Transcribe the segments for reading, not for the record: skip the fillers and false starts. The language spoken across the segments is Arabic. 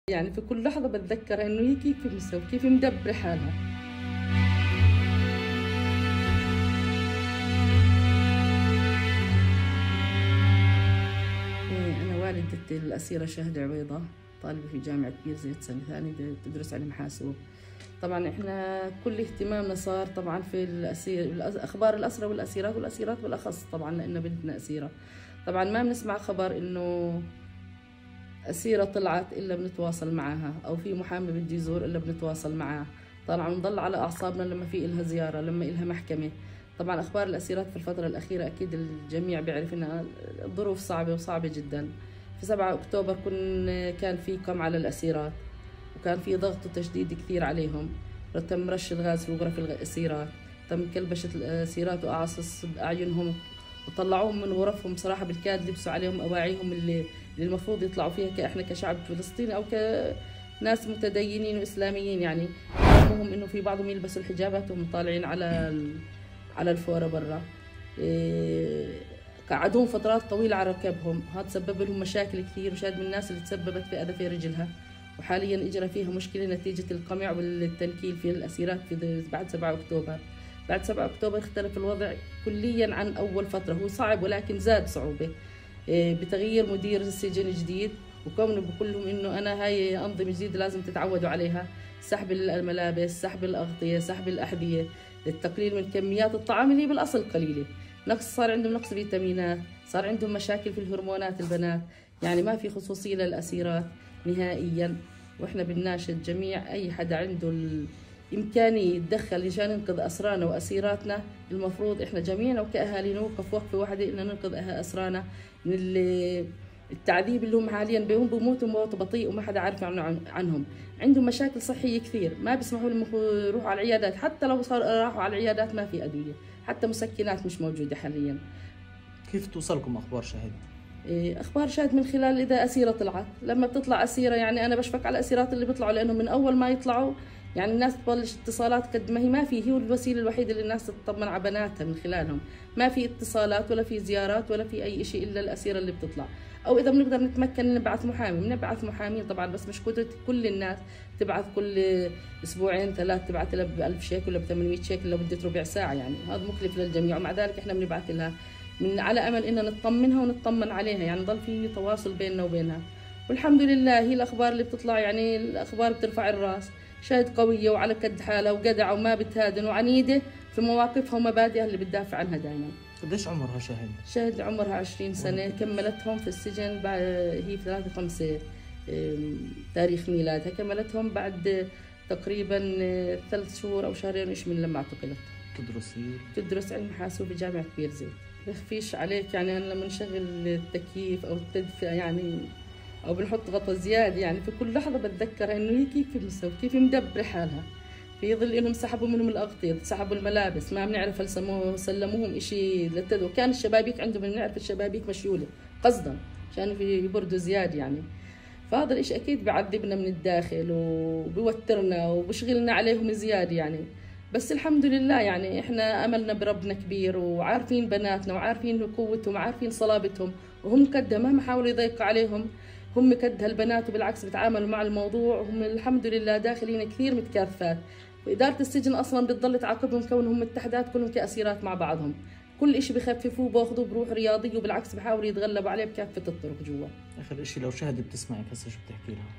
يعني في كل لحظة بتذكر إنه هي كيف مسوي، كيف مدبرة حالها. أنا والدة الأسيرة شهد عويضة، طالبة في جامعة بيرزيت سنة ثانية تدرس علم حاسوب. طبعا إحنا كل اهتمامنا صار طبعا في أخبار الأسرى والأسيرات بالأخص، طبعا لأن بنتنا أسيرة. طبعا ما بنسمع خبر إنه أسيرة طلعت إلا بنتواصل معها، أو في محامي بده يزور إلا بنتواصل معاه. طبعا بنضل على أعصابنا لما في إلها زيارة، لما إلها محكمة. طبعا أخبار الأسيرات في الفترة الأخيرة أكيد الجميع بيعرف إنها الظروف صعبة وصعبة جدا. في 7 أكتوبر كان في قمع على الأسيرات، وكان في ضغط وتشديد كثير عليهم. تم رش الغاز في غرف الأسيرات، تم كلبشة الأسيرات وأعصص بأعينهم وطلعوهم من غرفهم. بصراحة بالكاد لبسوا عليهم أواعيهم اللي المفروض يطلعوا فيها كإحنا كشعب فلسطيني أو كناس متدينين وإسلاميين. يعني علموهم إنه في بعضهم يلبسوا الحجابات وهم طالعين على الفورة برا. قعدوهم فترات طويلة على ركبهم، هذا سبب لهم مشاكل كثير، وشاهد من الناس اللي تسببت في أذى في رجلها، وحاليا اجرى فيها مشكلة نتيجة القمع والتنكيل في الأسيرات بعد 7 أكتوبر. بعد 7 أكتوبر اختلف الوضع كليا عن أول فترة، هو صعب ولكن زاد صعوبة بتغيير مدير السجن جديد، وكونه بقول لهم إنه أنا هاي أنظمة جديدة لازم تتعودوا عليها. سحب الملابس، سحب الأغطية، سحب الأحذية، التقليل من كميات الطعام اللي بالأصل قليلة. صار عندهم نقص فيتامينات، صار عندهم مشاكل في الهرمونات البنات، يعني ما في خصوصية للأسيرات نهائيا. وإحنا بنناشد جميع أي حدا عنده الإمكانية يتدخل عشان ننقذ أسرانا وأسيراتنا. المفروض إحنا جميعنا وكأهالي نوقف وقفة واحدة إن ننقذ أسرانا من التعذيب اللي هم حاليا بهم بموتوا موت بطيء وما حدا عارف عنهم. عندهم مشاكل صحية كثير، ما بيسمحوا لهم يروحوا على العيادات، حتى لو راحوا على العيادات ما في أدوية، حتى مسكنات مش موجودة حاليا. كيف توصلكم أخبار شهد؟ أخبار شهد من خلال إذا أسيرة طلعت، لما بتطلع أسيرة يعني أنا بشفق على الأسيرات اللي بيطلعوا، لأنه من أول ما يطلعوا يعني الناس تبلش اتصالات قد ما هي ما في، هي الوسيلة الوحيدة اللي الناس تطمن على بناتها من خلالهم. ما في اتصالات ولا في زيارات ولا في أي شيء إلا الأسيرة اللي بتطلع. أو إذا بنقدر نتمكن نبعث محامي بنبعث محامين طبعا، بس مش قدرة كل الناس تبعث كل أسبوعين 3 تبعث لها ب1000 شيكل ولا ب800 شيكل لو بدت ربع ساعة، يعني هذا مكلف للجميع. ومع ذلك إحنا بنبعث لها من على أمل إن نطمنها ونطمن عليها، يعني ضل في تواصل بيننا وبينها. والحمد لله هي الأخبار اللي بتطلع، يعني الأخبار بترفع الراس. شهد قوية وعلى قد حالها وجدعة وما بتهادن وعنيدة في مواقفها ومبادئها اللي بتدافع عنها دائما. قديش عمرها شهد؟ شهد عمرها 20 سنة، كملتهم في السجن بعد هي 3/5 تاريخ ميلادها، كملتهم بعد تقريبا 3 شهور أو شهرين إيش من لما اعتقلت. تدرس علم حاسوب بجامعة بيرزيت. بخفيش عليك يعني أنا لما نشغل التكييف أو التدفئة يعني أو بنحط غطا زيادة، يعني في كل لحظة بتذكر إنه هي كيف مسوي، كيف مدبرة حالها. في ظل إنهم سحبوا منهم الأغطية، سحبوا الملابس، ما بنعرف هل سلموهم إشي للتدفئة. وكان الشبابيك عندهم بنعرف الشبابيك مشيولة قصدا عشان يبردوا زيادة يعني. فهذا الإشي أكيد بعذبنا من الداخل وبوترنا وبشغلنا عليهم زيادة يعني. بس الحمد لله يعني إحنا أملنا بربنا كبير، وعارفين بناتنا وعارفين قوتهم وعارفين صلابتهم، وهم قدها مهما حاولوا يضيقوا عليهم هم قد هالبنات، وبالعكس بتعاملوا مع الموضوع وهم الحمد لله داخلين كثير متكاتفات. وإدارة السجن أصلا بتضل تعاقبهم كونهم متحدات كلهم كأسيرات مع بعضهم، كل إشي بخففوه باخذوه بروح رياضية، وبالعكس بحاولوا يتغلبوا عليه بكافة الطرق جوا. آخر إشي لو شهد بتسمعك هسه شو بتحكي لها؟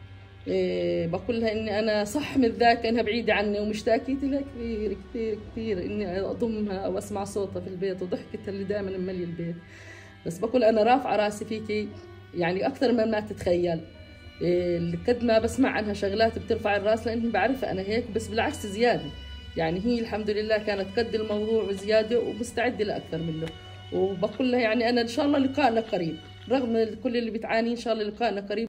بقول لها إني أنا صح من ذاك أنها بعيدة عني ومشتاقة لها كثير كثير كثير، إني أضمها أو أسمع صوتها في البيت وضحكتها اللي دائما مملي البيت. بس بقول أنا رافعة راسي فيكي يعني أكثر مما تتخيل. قد ما بسمع عنها شغلات بترفع الراس لأني بعرفها أنا هيك، بس بالعكس زيادة. يعني هي الحمد لله كانت قد الموضوع وزيادة ومستعدة لأكثر منه. وبقول لها يعني أنا إن شاء الله لقائنا قريب، رغم كل اللي بتعاني إن شاء الله لقائنا قريب.